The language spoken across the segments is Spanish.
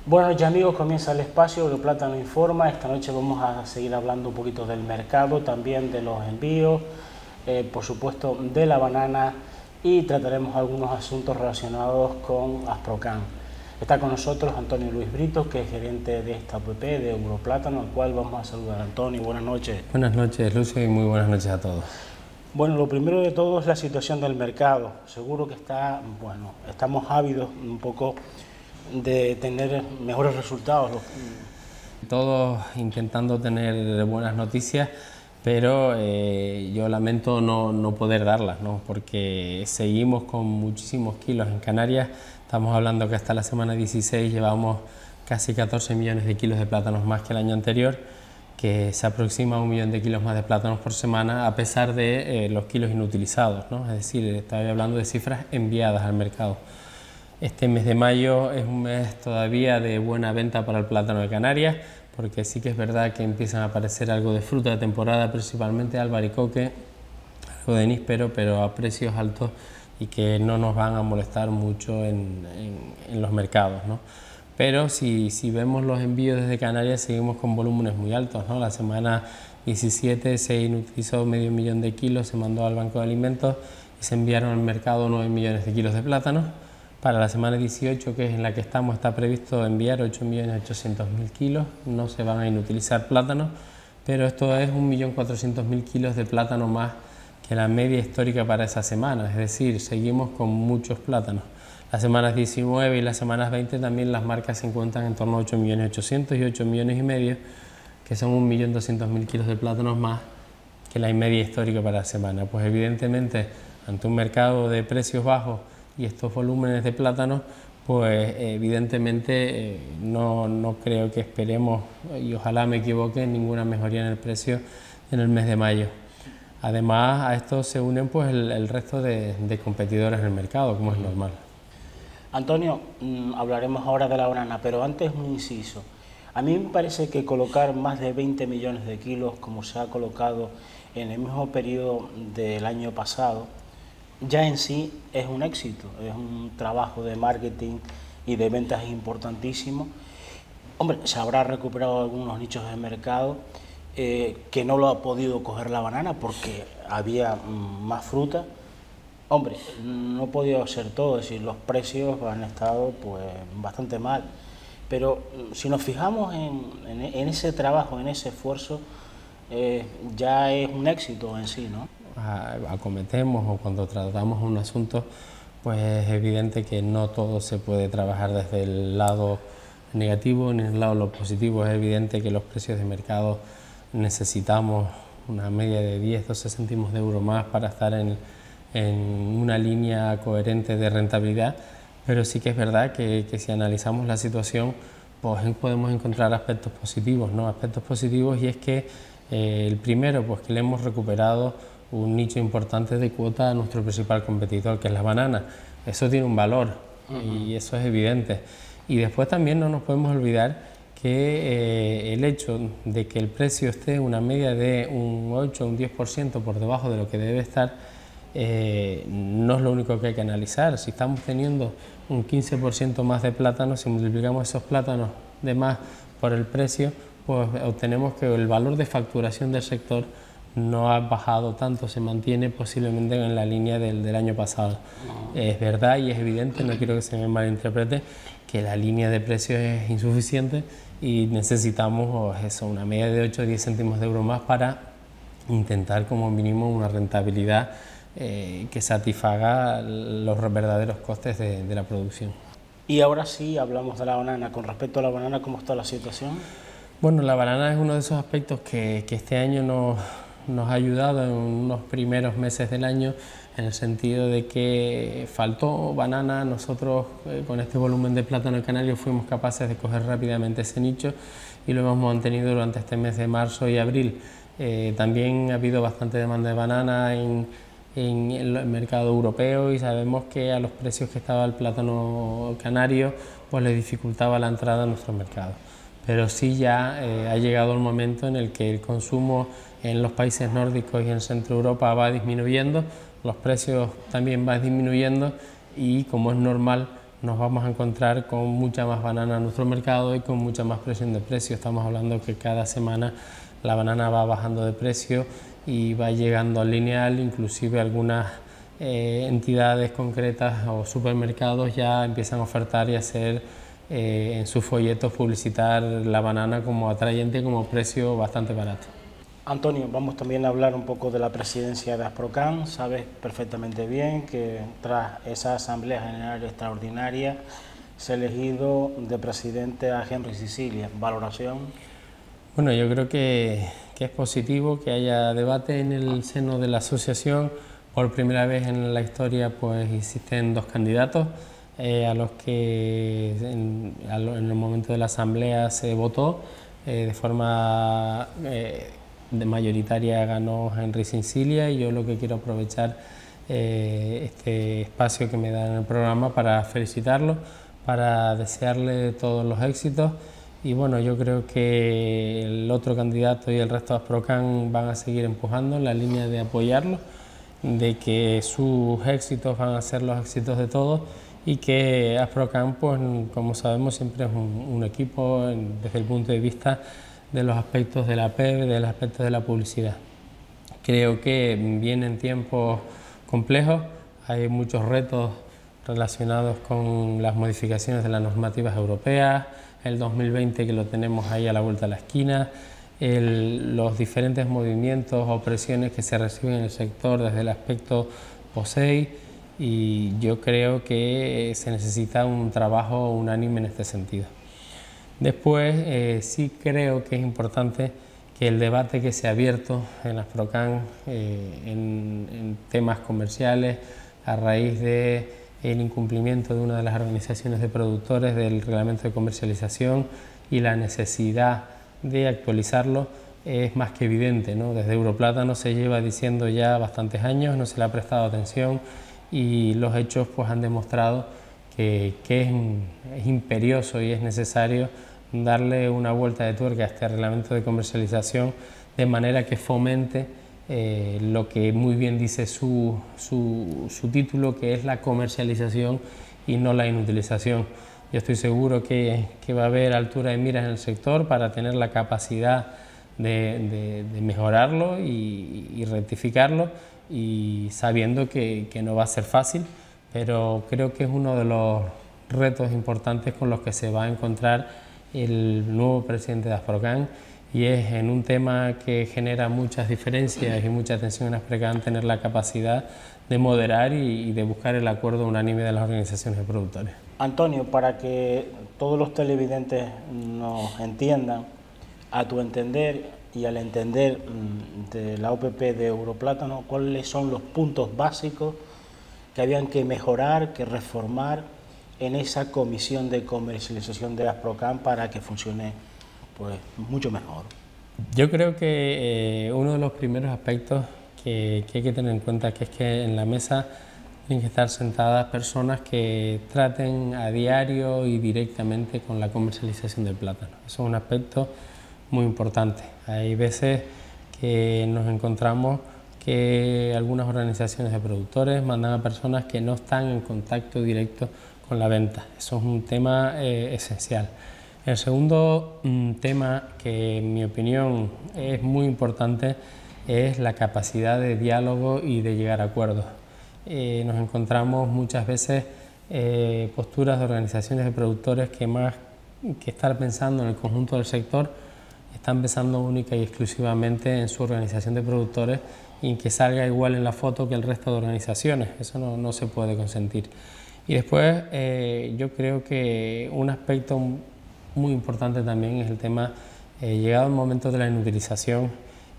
Bueno, ya amigos, comienza el espacio Europlátano Informa. Esta noche vamos a seguir hablando un poquito del mercado, también de los envíos, por supuesto de la banana, y trataremos algunos asuntos relacionados con Asprocan. Está con nosotros Antonio Luis Brito, que es gerente de esta app de Europlátano, al cual vamos a saludar. Antonio, buenas noches. Buenas noches, Lucio, y muy buenas noches a todos. Bueno, lo primero de todo es la situación del mercado. Seguro que estamos ávidos un poco de tener mejores resultados. Todos intentando tener buenas noticias, pero yo lamento no poder darlas, ¿no? Porque seguimos con muchísimos kilos en Canarias. Estamos hablando que hasta la semana 16 llevamos casi 14 millones de kilos de plátanos más que el año anterior, que se aproxima a 1 millón de kilos más de plátanos por semana, a pesar de los kilos inutilizados, ¿no? Es decir, estoy hablando de cifras enviadas al mercado. Este mes de mayo es un mes todavía de buena venta para el plátano de Canarias, porque sí que es verdad que empiezan a aparecer algo de fruta de temporada, principalmente albaricoque, algo de níspero, pero a precios altos y que no nos van a molestar mucho en los mercados, ¿no? Pero si vemos los envíos desde Canarias, seguimos con volúmenes muy altos, ¿no? La semana 17 se inutilizó medio millón de kilos, se mandó al Banco de Alimentos y se enviaron al mercado 9 millones de kilos de plátanos. Para la semana 18, que es en la que estamos, está previsto enviar 8.800.000 kilos, no se van a inutilizar plátanos, pero esto es 1.400.000 kilos de plátano más que la media histórica para esa semana, es decir, seguimos con muchos plátanos. Las semanas 19 y las semanas 20 también las marcas se encuentran en torno a 8.800.000 y 8,5 millones, que son 1.200.000 kilos de plátanos más que la media histórica para la semana. Pues evidentemente, ante un mercado de precios bajos y estos volúmenes de plátanos, pues evidentemente no creo que esperemos, y ojalá me equivoque, ninguna mejoría en el precio en el mes de mayo. Además, a esto se unen pues el resto de competidores en el mercado, como es normal. Antonio, hablaremos ahora de la banana, pero antes un inciso. A mí me parece que colocar más de 20 millones de kilos, como se ha colocado en el mismo periodo del año pasado, ya en sí es un éxito, es un trabajo de marketing y de ventas importantísimo. Hombre, se habrá recuperado algunos nichos de mercado que no lo ha podido coger la banana porque había más fruta. Hombre, no ha podido ser todo, es decir, los precios han estado pues bastante mal, pero si nos fijamos en ese trabajo, en ese esfuerzo, ya es un éxito en sí, ¿no? Acometemos o cuando tratamos un asunto, pues es evidente que no todo se puede trabajar desde el lado negativo ni el lado lo positivo. Es evidente que los precios de mercado necesitamos una media de 10-12 céntimos de euro más para estar en una línea coherente de rentabilidad, pero sí que es verdad que si analizamos la situación, pues podemos encontrar aspectos positivos, ¿no? Aspectos positivos, y es que el primero, pues que le hemos recuperado un nicho importante de cuota a nuestro principal competidor, que es la banana. Eso tiene un valor y eso es evidente. Y después también no nos podemos olvidar que el hecho de que el precio esté en una media de un 8 o un 10% por debajo de lo que debe estar, no es lo único que hay que analizar. Si estamos teniendo un 15% más de plátanos, si multiplicamos esos plátanos de más por el precio, pues obtenemos que el valor de facturación del sector no ha bajado tanto, se mantiene posiblemente en la línea del año pasado. Es verdad y es evidente, no quiero que se me malinterprete, que la línea de precios es insuficiente y necesitamos una media de 8 o 10 céntimos de euro más para intentar como mínimo una rentabilidad que satisfaga los verdaderos costes de la producción. Y ahora sí hablamos de la banana. Con respecto a la banana, ¿cómo está la situación? Bueno, la banana es uno de esos aspectos que este año nos ha ayudado en unos primeros meses del año, en el sentido de que faltó banana. Nosotros con este volumen de plátano canario fuimos capaces de coger rápidamente ese nicho y lo hemos mantenido durante este mes de marzo y abril. También ha habido bastante demanda de banana en el mercado europeo, y sabemos que a los precios que estaba el plátano canario pues le dificultaba la entrada a nuestro mercado. Pero sí ya ha llegado el momento en el que el consumo en los países nórdicos y en Centro Europa va disminuyendo, los precios también van disminuyendo y, como es normal, nos vamos a encontrar con mucha más banana en nuestro mercado y con mucha más presión de precio. Estamos hablando que cada semana la banana va bajando de precio y va llegando al lineal, inclusive algunas entidades concretas o supermercados ya empiezan a ofertar y hacer en sus folletos publicitar la banana como atrayente, como precio bastante barato. Antonio, vamos también a hablar un poco de la presidencia de Asprocan. Sabes perfectamente bien que tras esa Asamblea General Extraordinaria se ha elegido de presidente a Henry Sicilia. ¿Valoración? Bueno, yo creo que es positivo que haya debate en el seno de la asociación. Por primera vez en la historia pues existen dos candidatos a los que en el momento de la Asamblea se votó de forma mayoritaria ganó Henry Sicilia, y yo lo que quiero aprovechar este espacio que me da en el programa para felicitarlo, para desearle todos los éxitos. Y bueno, yo creo que el otro candidato y el resto de Asprocan van a seguir empujando en la línea de apoyarlo, de que sus éxitos van a ser los éxitos de todos, y que Asprocan, pues, como sabemos, siempre es un equipo desde el punto de vista de los aspectos de la PEB, de los aspectos de la publicidad. Creo que vienen tiempos complejos, hay muchos retos relacionados con las modificaciones de las normativas europeas, el 2020 que lo tenemos ahí a la vuelta de la esquina, los diferentes movimientos o presiones que se reciben en el sector desde el aspecto POSEI, y yo creo que se necesita un trabajo unánime en este sentido. Después sí creo que es importante que el debate que se ha abierto en Asprocan en temas comerciales a raíz del incumplimiento de una de las organizaciones de productores del reglamento de comercialización y la necesidad de actualizarlo es más que evidente, ¿no? Desde Europlátano se lleva diciendo ya bastantes años, no se le ha prestado atención, y los hechos pues han demostrado que es imperioso y es necesario darle una vuelta de tuerca a este reglamento de comercialización de manera que fomente lo que muy bien dice su título, que es la comercialización y no la inutilización. Yo estoy seguro que va a haber altura de miras en el sector para tener la capacidad de mejorarlo y rectificarlo, y sabiendo que no va a ser fácil, pero creo que es uno de los retos importantes con los que se va a encontrar el nuevo presidente de Asprocan, y es en un tema que genera muchas diferencias y mucha tensión en Asprocan tener la capacidad de moderar y de buscar el acuerdo unánime de las organizaciones de productores. Antonio, para que todos los televidentes nos entiendan, a tu entender y al entender de la OPP de Europlátano, ¿cuáles son los puntos básicos que habían que mejorar, que reformar en esa comisión de comercialización de Asprocan para que funcione pues mucho mejor? Yo creo que uno de los primeros aspectos que hay que tener en cuenta es que en la mesa tienen que estar sentadas personas que traten a diario y directamente con la comercialización del plátano. Eso es un aspecto muy importante. Hay veces que nos encontramos que algunas organizaciones de productores mandan a personas que no están en contacto directo con la venta. Eso es un tema esencial. El segundo tema que en mi opinión es muy importante es la capacidad de diálogo y de llegar a acuerdos. Nos encontramos muchas veces posturas de organizaciones de productores que más que estar pensando en el conjunto del sector, están pensando única y exclusivamente en su organización de productores y que salga igual en la foto que el resto de organizaciones. Eso no se puede consentir. Y después yo creo que un aspecto muy importante también es el tema, llegado el momento de la inutilización,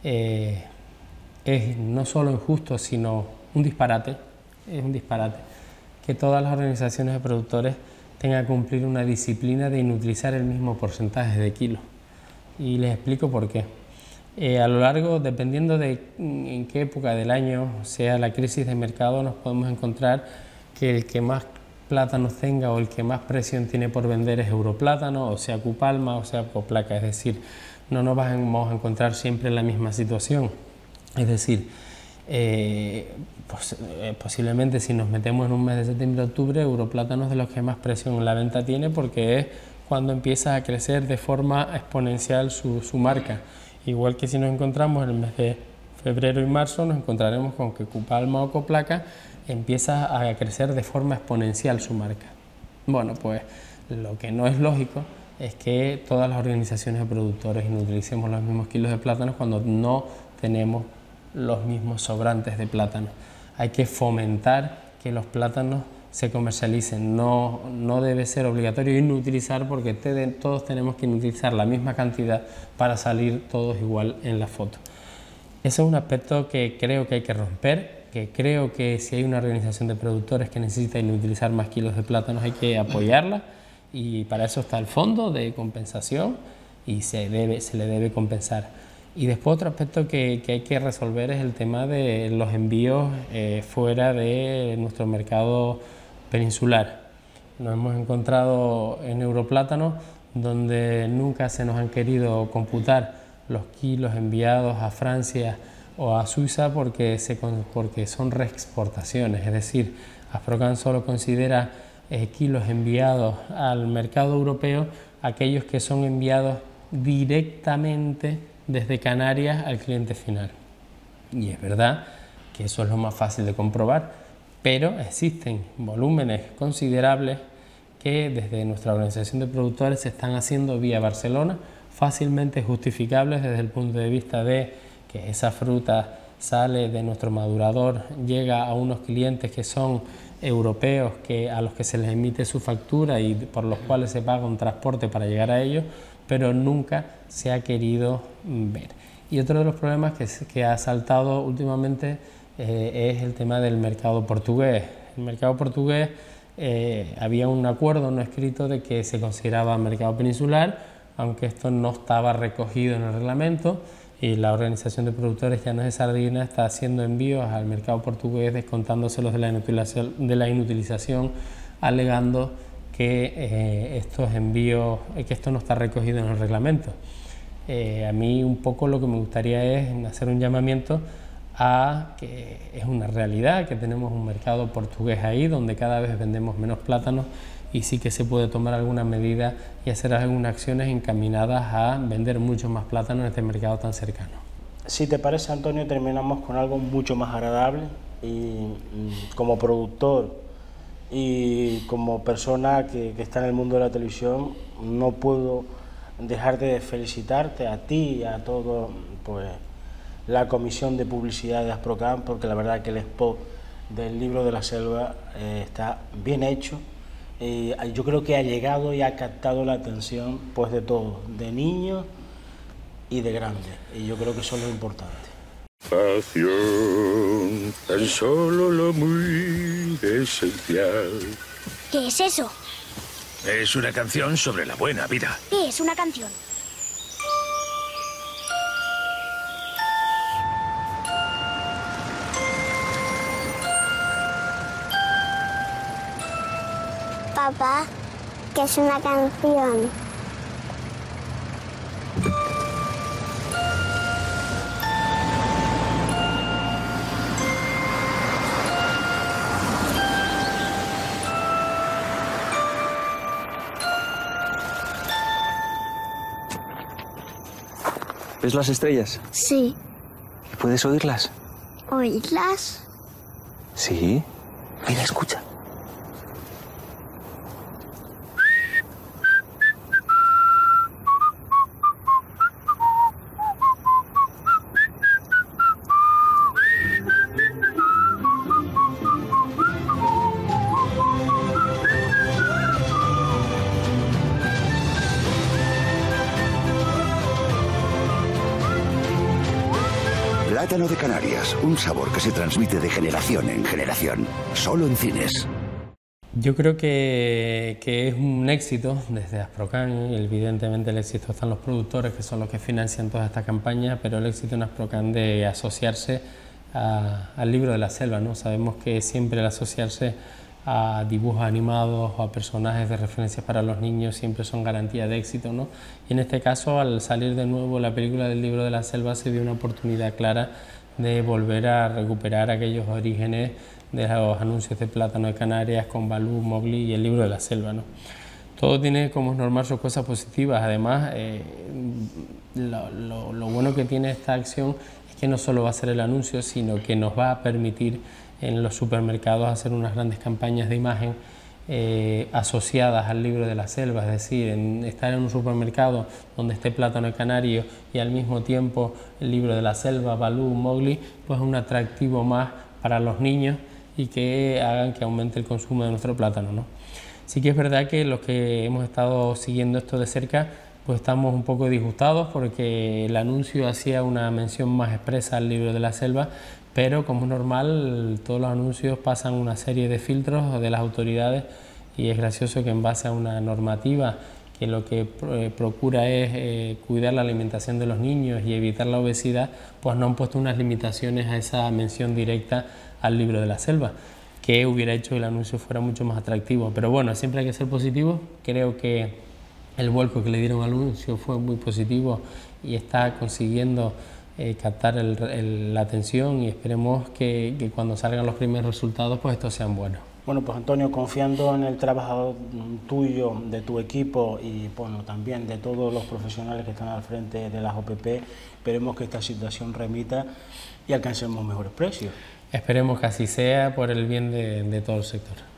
es no solo injusto, sino un disparate, es un disparate que todas las organizaciones de productores tengan que cumplir una disciplina de inutilizar el mismo porcentaje de kilos. Y les explico por qué. A lo largo, dependiendo de en qué época del año sea la crisis de mercado, nos podemos encontrar que el que más plátanos tenga o el que más presión tiene por vender es Europlátano, o sea Cupalma, o sea Coplaca. Es decir, no nos vamos a encontrar siempre en la misma situación. Es decir, Posiblemente si nos metemos en un mes de septiembre-octubre, Europlátano es de los que más presión en la venta tiene, porque es cuando empieza a crecer de forma exponencial su marca. Igual que si nos encontramos en el mes de febrero y marzo, nos encontraremos con que Cupalma o Coplaca empieza a crecer de forma exponencial su marca. Bueno, pues lo que no es lógico es que todas las organizaciones de productores inutilicemos los mismos kilos de plátanos cuando no tenemos los mismos sobrantes de plátano. Hay que fomentar que los plátanos se comercialicen, no debe ser obligatorio inutilizar, porque todos tenemos que inutilizar la misma cantidad para salir todos igual en la foto. Ese es un aspecto que creo que hay que romper, que creo que si hay una organización de productores que necesita inutilizar más kilos de plátanos hay que apoyarla, y para eso está el fondo de compensación y se le debe compensar. Y después otro aspecto que hay que resolver es el tema de los envíos fuera de nuestro mercado peninsular. Nos hemos encontrado en Europlátano donde nunca se nos han querido computar los kilos enviados a Francia o a Suiza porque son reexportaciones, es decir, Asprocan solo considera kilos enviados al mercado europeo aquellos que son enviados directamente desde Canarias al cliente final. Y es verdad que eso es lo más fácil de comprobar, pero existen volúmenes considerables que desde nuestra organización de productores se están haciendo vía Barcelona, fácilmente justificables desde el punto de vista de que esa fruta sale de nuestro madurador, llega a unos clientes que son europeos, a los que se les emite su factura y por los cuales se paga un transporte para llegar a ellos, pero nunca se ha querido ver. Y otro de los problemas que ha saltado últimamente es el tema del mercado portugués. El mercado portugués había un acuerdo no escrito de que se consideraba mercado peninsular, aunque esto no estaba recogido en el reglamento, y la Organización de Productores Llanos de Sardina está haciendo envíos al mercado portugués descontándoselos de la inutilización, alegando que estos envíos, que esto no está recogido en el reglamento. A mí un poco lo que me gustaría es hacer un llamamiento a que es una realidad que tenemos un mercado portugués ahí donde cada vez vendemos menos plátanos, y sí que se puede tomar alguna medida y hacer algunas acciones encaminadas a vender mucho más plátano en este mercado tan cercano. Si te parece, Antonio, terminamos con algo mucho más agradable, y como productor y como persona que está en el mundo de la televisión, no puedo dejar de felicitarte a ti y a todo la Comisión de Publicidad de Asprocan, porque la verdad que el spot del libro de la selva está bien hecho. Yo creo que ha llegado y ha captado la atención de todos, de niños y de grandes, y yo creo que eso es lo importante. Pasión, tan solo lo muy esencial. ¿Qué es eso? Es una canción sobre la buena vida. ¿Qué es una canción? Papá, ¿qué es una canción? ¿Ves las estrellas? Sí. ¿Y puedes oírlas? ¿Oírlas? Sí. Mira, escucha. Plátano de Canarias, un sabor que se transmite de generación en generación, solo en cines. Yo creo que es un éxito desde Asprocan, y evidentemente el éxito está en los productores, que son los que financian toda esta campaña, pero el éxito en Asprocan de asociarse al libro de la selva, ¿no? Sabemos que siempre el asociarse a dibujos animados o a personajes de referencia para los niños siempre son garantía de éxito, ¿no? Y en este caso, al salir de nuevo la película del libro de la selva, se dio una oportunidad clara de volver a recuperar aquellos orígenes de los anuncios de Plátano de Canarias con Balú, Mowgli y el libro de la selva, ¿no? Todo tiene, como es normal, sus cosas positivas. Además, lo bueno que tiene esta acción es que no solo va a ser el anuncio, sino que nos va a permitir en los supermercados hacer unas grandes campañas de imagen asociadas al libro de la selva, es decir, estar en un supermercado donde esté Plátano canario y al mismo tiempo el libro de la selva, Balú, Mowgli, pues es un atractivo más para los niños y que hagan que aumente el consumo de nuestro plátano, ¿no? Sí que es verdad que los que hemos estado siguiendo esto de cerca, pues estamos un poco disgustados porque el anuncio hacía una mención más expresa al libro de la selva, pero como es normal, todos los anuncios pasan una serie de filtros de las autoridades y es gracioso que en base a una normativa que lo que procura es cuidar la alimentación de los niños y evitar la obesidad, pues no han puesto unas limitaciones a esa mención directa al libro de la selva, que hubiera hecho que el anuncio fuera mucho más atractivo. Pero bueno, siempre hay que ser positivo. Creo que el vuelco que le dieron al anuncio fue muy positivo y está consiguiendo captar la atención, y esperemos que cuando salgan los primeros resultados pues estos sean buenos. Bueno, pues Antonio, confiando en el trabajo tuyo, de tu equipo y bueno, también de todos los profesionales que están al frente de las OPP, esperemos que esta situación remita y alcancemos mejores precios. Esperemos que así sea por el bien de todo el sector.